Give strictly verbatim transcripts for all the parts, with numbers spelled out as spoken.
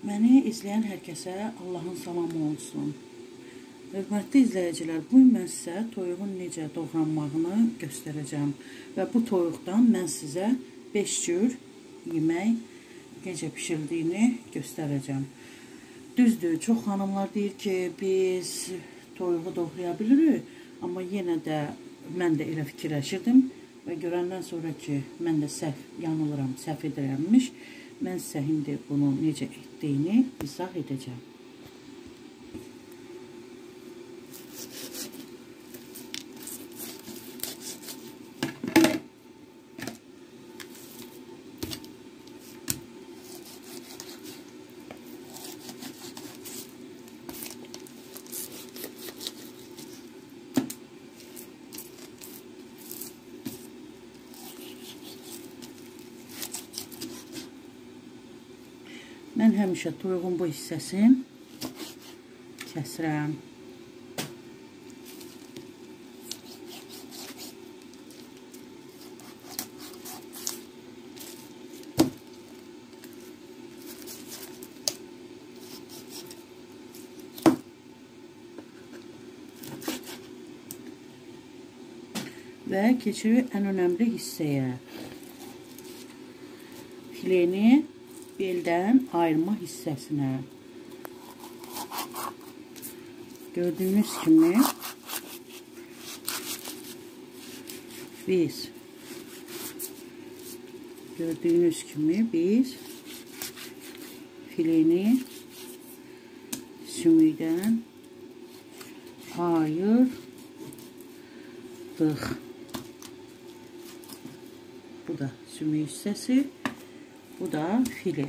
Məni izləyən hər kəsə Allahın salamı olsun. Hörmətli izləyicilər, bu gün mən sizə toyuğun necə doğranmağını göstərəcəm. Və bu toyuqdan mən sizə beş cür yemək necə pişirdiyini göstərəcəm. Düzdür, çox xanımlar deyir ki, biz toyuğu doğraya bilirik. Amma yenə də mən də elə fikirləşirdim. Və görəndən sonra ki, mən də səhv yanılıram, səhv edirəmmiş. Mən sizə indi bunu necə etdiyini izah edəcəm. Mən həmişə toyuğun bu hissəsini kəsirəm. Və keçirik ən önəmli hissəyə. Fileni beldən ayırma hissəsinə. Gördüyünüz kimi biz gördüyünüz kimi biz fileni sümükdən ayırdıq. Bu da sümük hissəsi. Bu da file.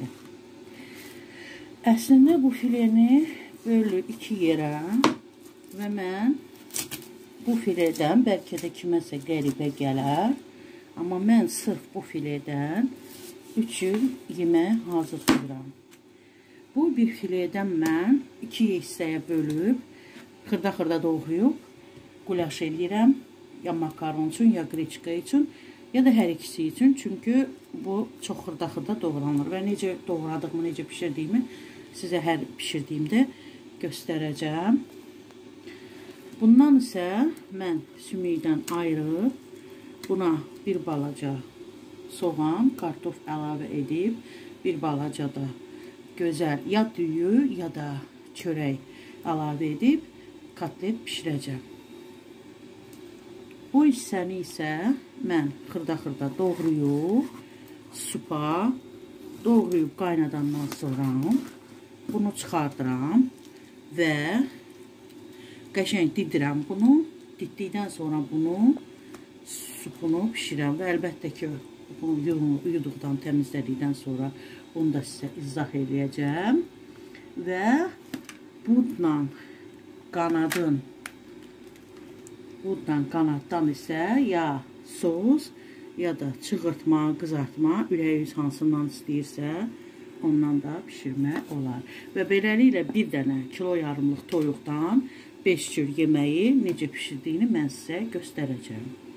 Əslində bu fileni bölü iki yerə və mən bu filedən bəlkə də kiməsə qəribə gələr. Amma mən sırf bu filedən üç cür yemək hazırlayıram. Bu bir filedən mən iki hissəyə bölüb xırda-xırda doğrayıb qulaş eləyirəm. Ya makaron üçün, ya qreçka üçün. Ya da hər ikisi üçün, çünki bu çox xırda-xırda doğranır və necə doğradığımı, necə pişirdiyimi sizə hər pişirdiyimdə göstərəcəm. Bundan isə mən sümükdən ayrılıb buna bir balaca soğan, kartof əlavə edib, bir balaca da gözəl ya düyü, ya da çörək əlavə edib kotlet pişirəcəm. Bu hissəni isə mən xırda-xırda doğrayıb, supa doğrayıb qaynadandan sonra bunu çıxardıram və qəşəng didirəm bunu. Didikdən sonra bunu supunu pişirəm və əlbəttə ki, bunu yuduqdan, təmizlədikdən sonra bunu da sizə izah edəcəm. Və budla qanadın Buddan qanaddan isə ya sos, ya da çığırtma, qızartma, ürəyiniz hansından istəyirsə, ondan da pişirmək olar. Və beləliklə bir dənə kilo yarımlıq toyuqdan beş cür yeməyi necə pişirdiyini mən sizə göstərəcəm.